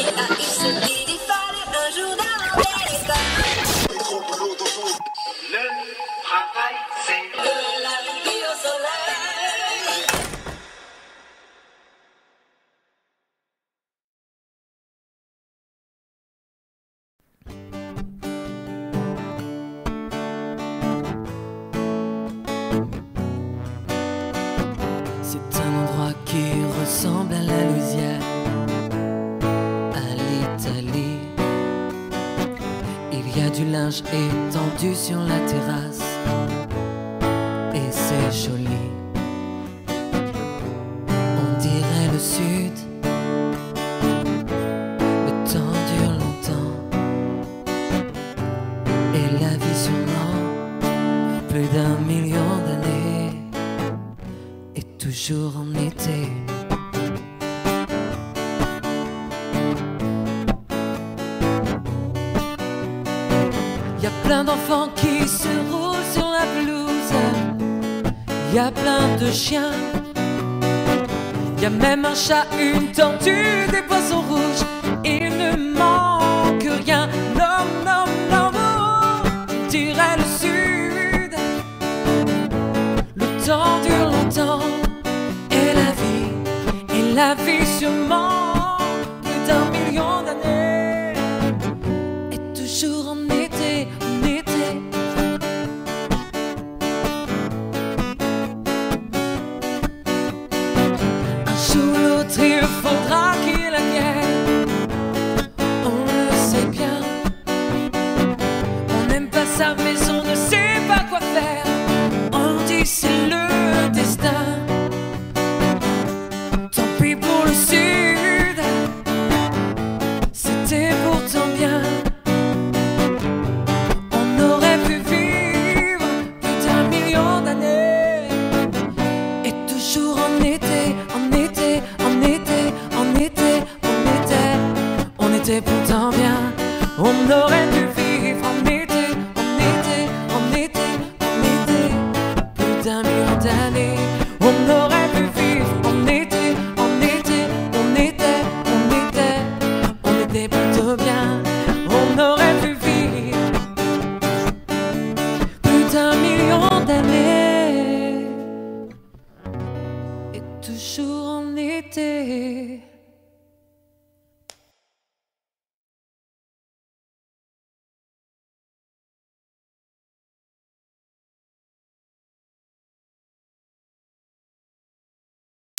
Il se dit qu'il fallait un jour d'inventer les femmes. Le travail, c'est De la vie au soleil. C'est un endroit qui ressemble à la Louisiane, à l'Italie. Il y a du linge étendu sur la terrasse et c'est joli. On dirait le sud, le temps dure longtemps et la vie sûrement plus d'1 million d'années. Et toujours en été. Y a plein d'enfants qui se roulent sur la pelouse. Y a plein de chiens. Y a même un chat, une tortue, des poissons rouges. Il ne manque rien. Non, non, non, on dirait le sud. Le temps dure longtemps. Et la vie sûrement